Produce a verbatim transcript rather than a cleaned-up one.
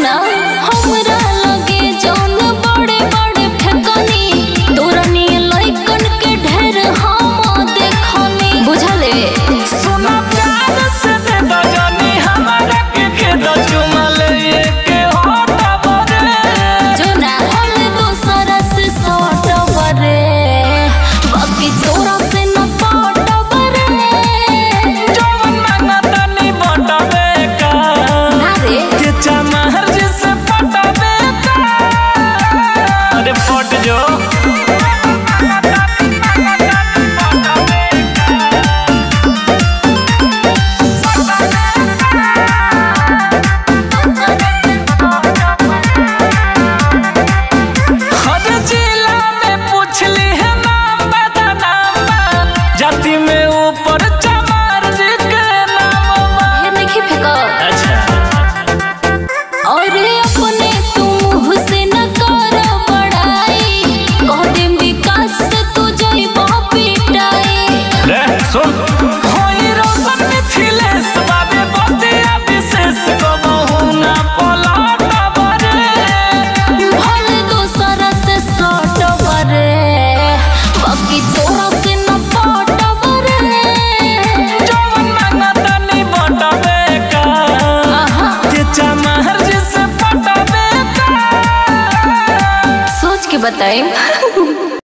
सुना हमरा लगे जौन बड़े बड़े फेकनी तोरनी लइकन के ढेर हम देखनी बुझले। सुना प्यार से दे दो जानी हमारा के के दो चुमले के होता बरे जो ना होल दूसरा से सट बरे बाकी तोरा से न पट बरे जवन मांगा तनी बटबे का ना रे के चमहर जिसे पटबे का अरे पट जो जाति में ऊपर चमार जी के नाम हे नहीं फेंको अच्छा और अपने तुम से न कर बड़ाई कह दे विकास से तू जोई पिटाई रे सुन होई रोशन मिथिलेश बाबे बतिया विशेष कबहू ना पलट बरे भल दूसरा से सट बरे बाकी तोरा से न पट बरे जवन मांगा तनी बटबे का आहा के चमहर जिसे पटबे का सोच के बताई।